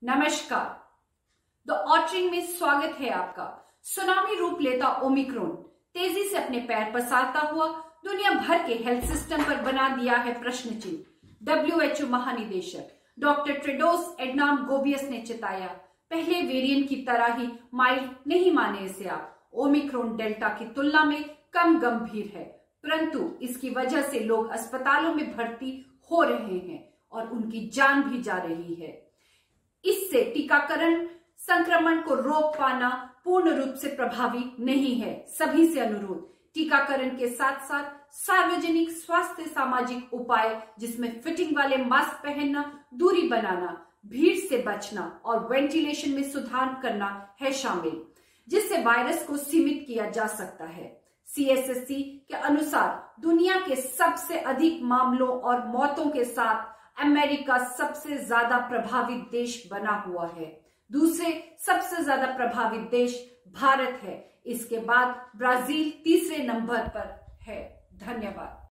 नमस्कार। द ऑटरिंग में स्वागत है आपका। सुनामी रूप लेता ओमिक्रॉन तेजी से अपने पैर पसारता हुआ दुनिया भर के हेल्थ सिस्टम पर बना दिया है प्रश्न चिन्ह। WHO महानिदेशक डॉक्टर टेड्रोस एडनाम गोबियस ने चिताया, पहले वेरिएंट की तरह ही माइल्ड नहीं माने इसे आप। ओमिक्रॉन डेल्टा की तुलना में कम गंभीर है, परंतु इसकी वजह से लोग अस्पतालों में भर्ती हो रहे हैं और उनकी जान भी जा रही है। इससे टीकाकरण संक्रमण को रोक पाना पूर्ण रूप से प्रभावी नहीं है। सभी से अनुरोध, टीकाकरण के साथ साथ सार्वजनिक स्वास्थ्य सामाजिक उपाय जिसमें फिटिंग वाले मास्क पहनना, दूरी बनाना, भीड़ से बचना और वेंटिलेशन में सुधार करना है शामिल, जिससे वायरस को सीमित किया जा सकता है। CSSC के अनुसार दुनिया के सबसे अधिक मामलों और मौतों के साथ अमेरिका सबसे ज्यादा प्रभावित देश बना हुआ है। दूसरे सबसे ज्यादा प्रभावित देश भारत है। इसके बाद ब्राजील तीसरे नंबर पर है। धन्यवाद।